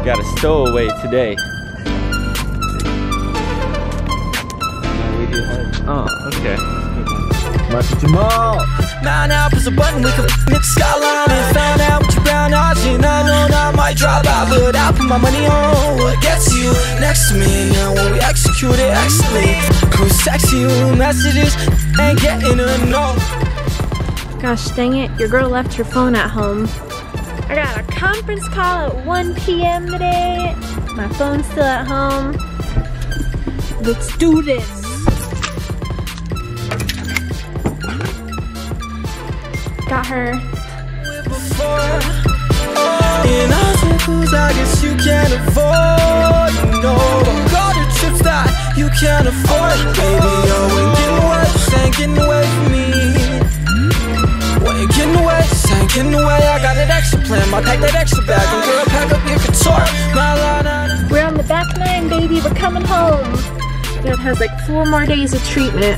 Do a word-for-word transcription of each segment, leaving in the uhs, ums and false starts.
Got a stowaway today. Oh, okay. Now, now, push a button, we can hit the skyline and find out what your brown eyes. And I know that I might drop out, but I'll put my money on what gets you next to me. Now, when we execute it excellently, cruise text you messages, ain't getting enough. Gosh dang it, your girl left her phone at home. I got a conference call at one P M today. My phone's still at home. Let's do this. Got her. In obstacles I guess you can't avoid, you know. All the trips that you can't afford. Baby, oh, when getting away, just ain't getting away from me. When you're getting away, just ain't getting away. I got an extra plan, might pack that extra bag. And girl, pack up your couture. We're on the back nine, baby, we're coming home. It has like four more days of treatment.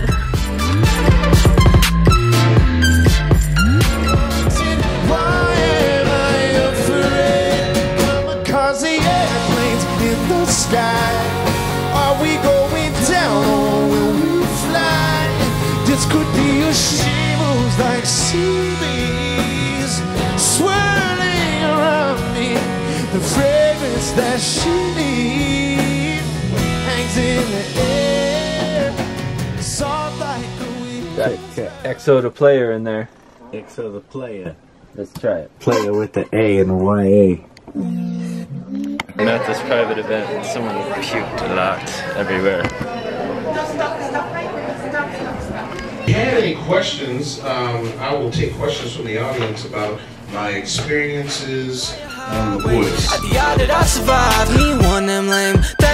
Are we going down or will we fly? This could be a she moves like sea breeze swirling around me. The fragrance that she leaves hangs in the air, soft like a weed. Got X O the player in there. X O the player. Let's try it. Player with the A and the Y A. I'm at this private event and someone puked a lot everywhere. If you have any questions, um, I will take questions from the audience about my experiences on the voice. At the yard that I survived, me one them lame.